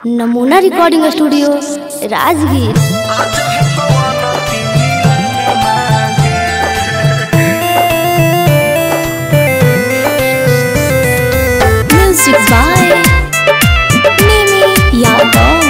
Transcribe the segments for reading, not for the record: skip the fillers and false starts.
नमूना recording studio Rajgir. Music by Mimi Yadav.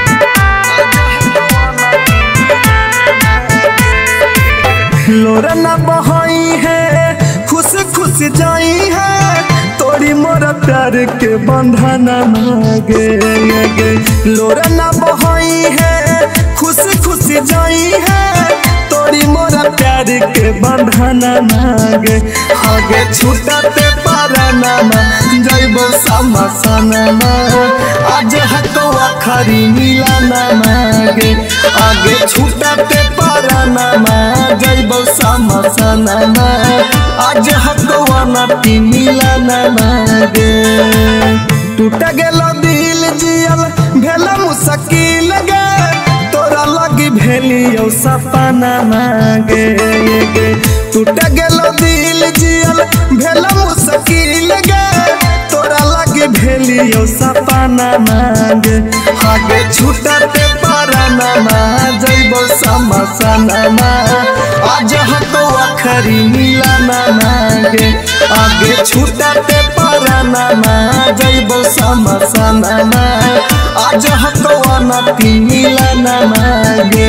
लोरा ना बहाई है खुश खुश जाई है तोरी मोरा प्यार के बंधन मांगे। लोरा ना बहाई है खुश खुश जाई है तोरी मोरा प्यार के बंधन मांगे। आगे छूटते पारानामा जइबो समसनमा आज हकवा खरी मिलाना मांगे। आगे छूटते पारानामा जइबो समसनमा आज हकवा नती मिलाना मांगे। टूट गेलो दिल जियल भेला मुश्किल गे तोरा लगी भेलियो सपना मांगे। टूट गेलो दिल जियल भेला मुश्किल गे तोरा लगी भेलियो सपना मांगे। आगे छूटते पारानामा जइबो समसनमा आज हकवा खरी मिलाना मांगे। आगे छूटते पारानामा जइबो समसनमा आज हकवा नती मिलाना मांगे।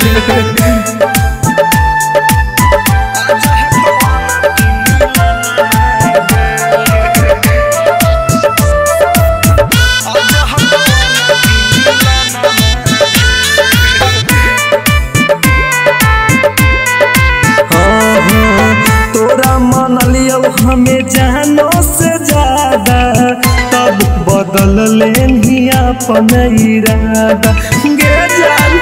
तोरा मन लियो हमें जानो से ज्यादा तब बदल लेनी अपन इरादा गे जान।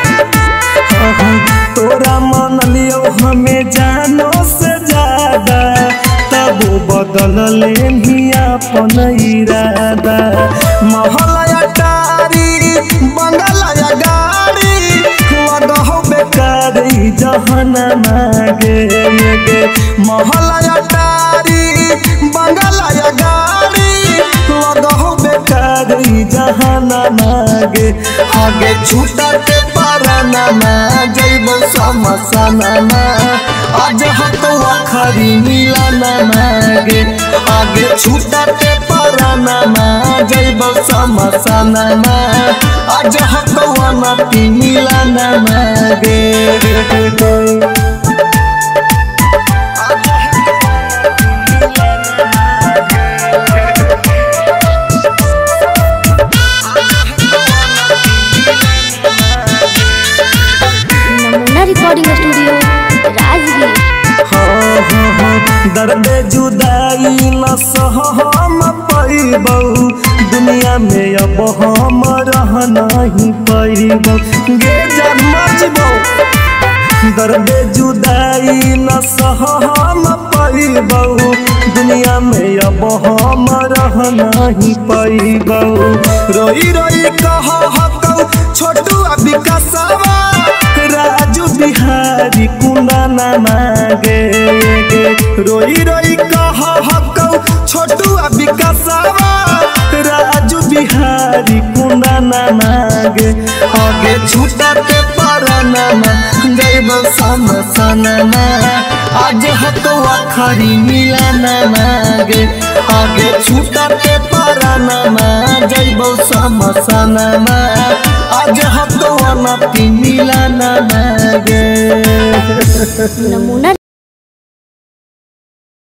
तोरा मन लियो हमें जानो से ज्यादा तब बदल लेनी अपन इरादा। महलया टारी बंगलया गाड़ी लगहो बेकारी जहना मांगे। महलया टारी बंगलया गाड़ी लगहो बेकारी जहना मांगे। आगे छूटते पारानामा जइबो समसनमा आज हकवा खरी मिलाना मांगे। आगे छूटते पारानामा जइबो समसनमा आज हकवा नती मिलाना मांगे। नमूना रिकॉर्डिंग स्टूडियो राजगीर। दर्द जुदाई न सह हम पैबौ दुनिया में अब हम रह नहीं पैबौ गे जान मचबौ। दर्द जुदाई न सह हम पैबौ दुनिया में अब हम रह नहीं पैबौ। रोई रोई कह हकौ छोटू विकासवा राजू बिहारी कुंदना मांगे। रोई रोई कह हकौ छोटू विकासवा राजू बिहारी कुंदना मांगे। आगे छूटते पारानामा जइबो समसनमा आज हकवा खरी मिलाना मांगे। आगे छूटते पारानामा जइबो समसनमा आज हकवा नती मिलाना मांगे। नमूना